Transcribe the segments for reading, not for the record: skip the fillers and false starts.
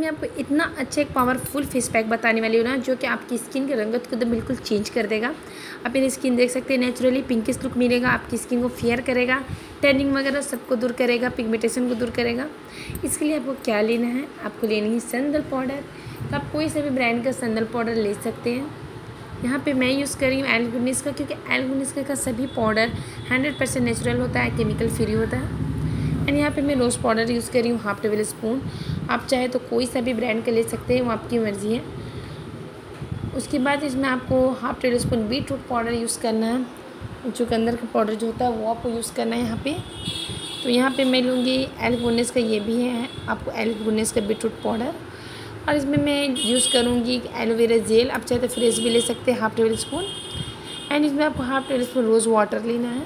मैं आपको इतना अच्छा एक पावरफुल फेस पैक बताने वाली हूँ ना, जो कि आपकी स्किन की रंगत को तो बिल्कुल चेंज कर देगा। आप मेरी स्किन देख सकते हैं, नेचुरली पिंकिश लुक मिलेगा, आपकी स्किन को फेयर करेगा, टैनिंग वगैरह सबको दूर करेगा, पिगमेंटेशन को दूर करेगा। इसके लिए आपको क्या लेना है, आपको लेनी है संदल पाउडर। तो आप कोई सा भी ब्रांड का संदल पाउडर ले सकते हैं। यहाँ पे मैं यूज़ कर रही हूँ एल्गुनिस का, क्योंकि एल्गुनिस का सभी पाउडर 100% नेचुरल होता है, केमिकल फ्री होता है। एंड यहाँ पे मैं रोज़ पाउडर यूज़ कर रही हूँ 1/2 टेबल स्पून। आप चाहे तो कोई सा भी ब्रांड का ले सकते हैं, वो आपकी मर्ज़ी है। उसके बाद इसमें आपको 1/2 table spoon beetroot powder use करना है, चुकंदर का पाउडर जो होता है वो आपको यूज़ करना है यहाँ पे। तो यहाँ पे मैं लूँगी एल्गुनिस का, ये भी है आपको एल्गुनिस का बीटरूट पाउडर। और इसमें मैं यूज़ करूँगी एलोवेरा जेल, आप चाहे तो फ्रेश भी ले सकते हैं 1/2 टेबल स्पून। एंड इसमें आपको 1/2 टेबल स्पून रोज़ वाटर लेना है।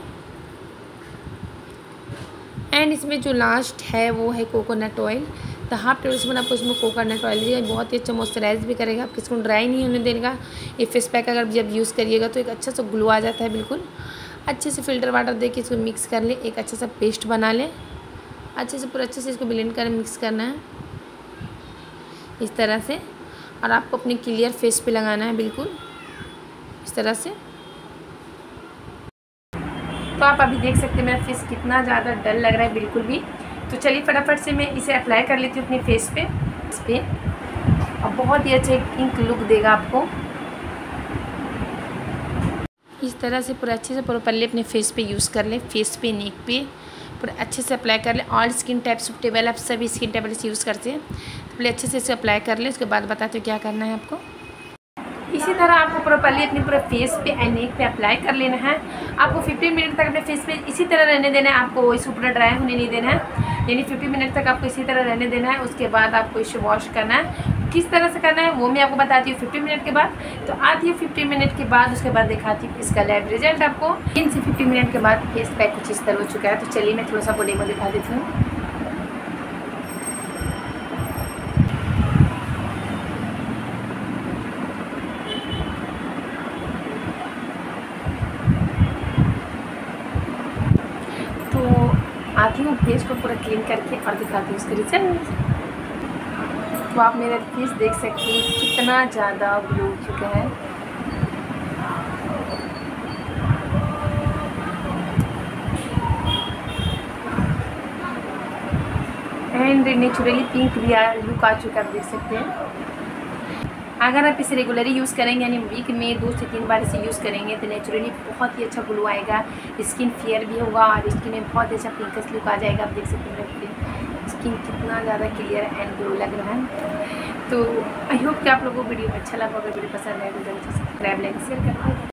एंड इसमें जो लास्ट है वो है कोकोनट ऑयल। तो 1/2 टेबल स्पून आपको इसमें कोकोनट ऑयल दिया, बहुत ही अच्छा मॉइस्चराइज भी करेगा, आपकी स्किन ड्राई नहीं होने देगा। ये फेस पैक अगर जब यूज़ करिएगा तो एक अच्छा सा ग्लो आ जाता है बिल्कुल। अच्छे से फ़िल्टर वाटर देके इसको मिक्स कर ले, एक अच्छा सा पेस्ट बना लें। अच्छे से पूरा अच्छे से इसको ब्लेंड कर मिक्स करना है इस तरह से। और आपको अपने क्लियर फेस पे लगाना है बिल्कुल इस तरह से। तो आप अभी देख सकते हैं मेरा फेस कितना ज़्यादा डल लग रहा है बिल्कुल भी। तो चलिए फटाफट से मैं इसे अप्लाई कर लेती हूँ अपने फेस पे और बहुत ही अच्छा एक पिंक लुक देगा आपको। इस तरह से पूरा अच्छे से प्रॉपर्ली अपने फेस पे यूज़ कर लें, फेस पे, नेक पे पूरा अच्छे से अप्लाई कर लें। ऑल स्किन टाइप सूटेबल, आप सभी स्किन टाइप से यूज़ करते हैं। तो पहले अच्छे से इसे अप्लाई कर लें, उसके बाद बताते हो क्या करना है आपको। इसी तरह आपको प्रॉपर्ली अपने पूरे फेस पे एंड नेक पे अप्लाई कर लेना है। आपको 15 मिनट तक अपने फेस पे इसी तरह रहने देना है, आपको इसे पूरा ड्राई होने नहीं देना है। यानी 15 मिनट तक आपको इसी तरह रहने देना है। उसके बाद आपको इसे वॉश करना है। किस तरह से करना है वो मैं आपको बताती हूँ 15 मिनट के बाद। तो आती है 15 मिनट के बाद, उसके बाद दिखाती हूँ इसका लाइव रिजल्ट आपको। 3 से 15 मिनट के बाद फेस पैक कुछ इस तरह हो चुका है। तो चलिए मैं थोड़ा सा आपको डेमो दिखा देती हूँ। आती हूँ फेस को पूरा क्लीन करके और दिखाती हूँ उसका रिजल्ट। तो आप मेरा फेस देख सकते हैं कितना ज़्यादा ग्लो हो चुका है। एंड नेचुरली पिंक भी लुक आ चुका है, आप देख सकते हैं। अगर आप इसे रेगुलरली यूज़ करेंगे, यानी वीक में 2 से 3 बार इसे यूज़ करेंगे, तो नेचुरली बहुत ही अच्छा ग्लो आएगा, स्किन फेयर भी होगा और स्किन में बहुत अच्छा पिंकस लुक आ जाएगा। आप देख सकते हैं स्किन कितना ज़्यादा क्लियर एंड ग्लो लग रहा है। तो आई होप कि आप लोगों को वीडियो अच्छा लगा होगा। वीडियो पसंद आए तो जल्दी से सब्सक्राइब, लाइक, शेयर करते हैं।